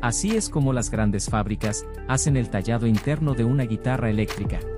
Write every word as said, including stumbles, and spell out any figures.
Así es como las grandes fábricas hacen el tallado interno de una guitarra eléctrica.